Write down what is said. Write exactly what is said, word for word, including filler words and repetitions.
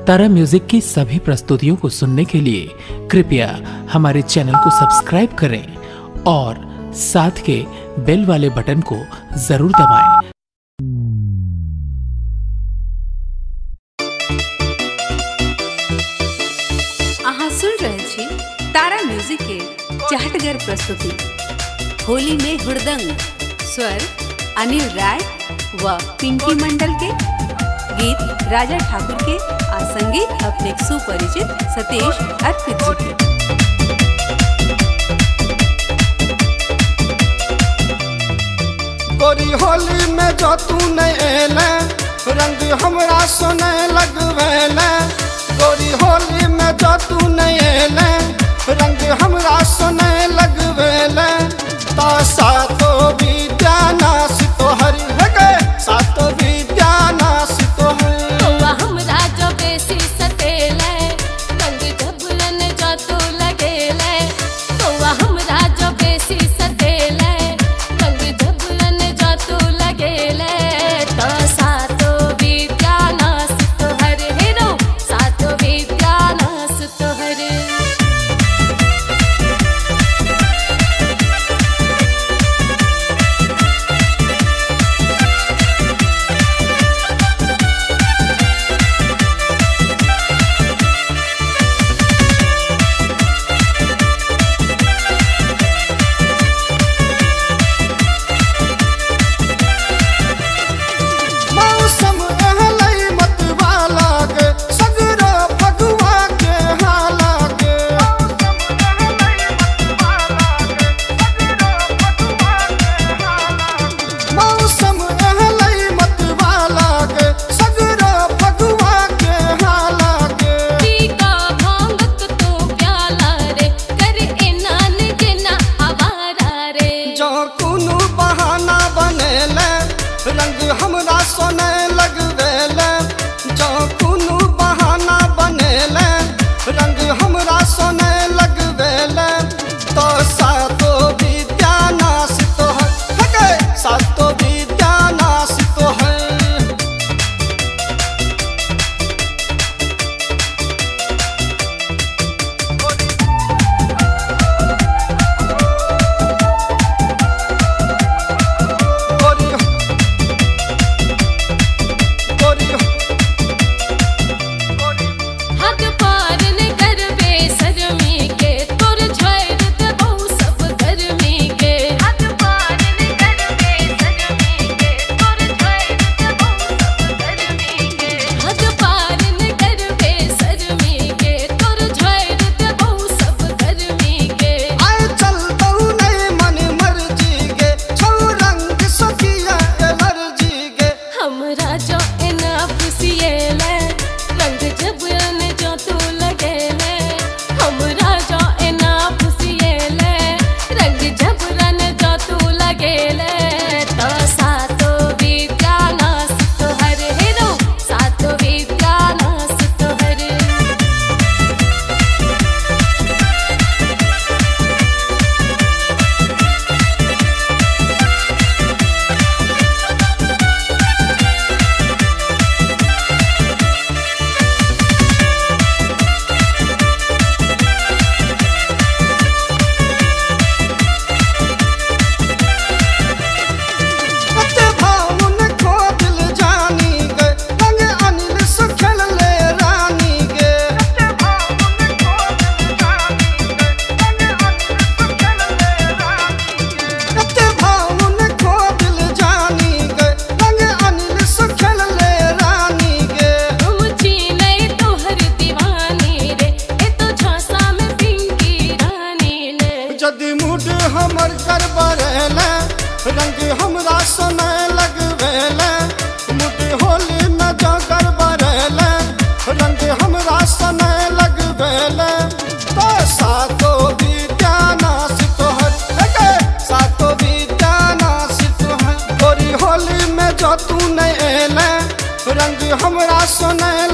तारा music की सभी प्रस्तुतियों को सुनने के लिए कृपया हमारे चैनल को सब्सक्राइब करें और साथ के बेल वाले बटन को जरूर दबाएं। अहाँ सुन रहे छी तारा म्यूजिक के चहटगर प्रस्तुति होली में हुड़दंग, स्वर अनिल राय व पिंकी मंडल के, गीत राजा ठाकुर के और संगीत अपने सुपरिचित सतीश अर्पित जी के। गोरी होली में जो तू नहीं एले रंग हमरा सोने लगवेले, गोरी होली में जो तू नहीं एले रंग हमरा सोने लगवेले, तो सातो विद्या नाश तोहरी है गए, सातो विद्या नाश तोहरी। हुआ हमरा जो बेसी सतेले रंग झबलन जो तू लगेले, हुआ हमरा जो बेसी सतेले रंग झबलन जो तू लगेले, तो सातो विद्या नाश तोहर हेरो, सातो विद्या नाश तोहर। रंग हमरा सोने लगवेले, जो कुनु बहाना बनेले रंग हमरा सोने लगवेले, तो सातो विद्या नाश तोहर है गए, सातो विद्या नाश तोहर। हमर कर बरेले रंग हमरा सोने लगवेले, मुड होली में जो कर बरेले रंग हमरा सोने लगवेले, तो सातो विद्या नाश तोहर है गए, सातो विद्या नाश तोहर। गोरी होली में जो तू नहीं एले रंग हमरा सोने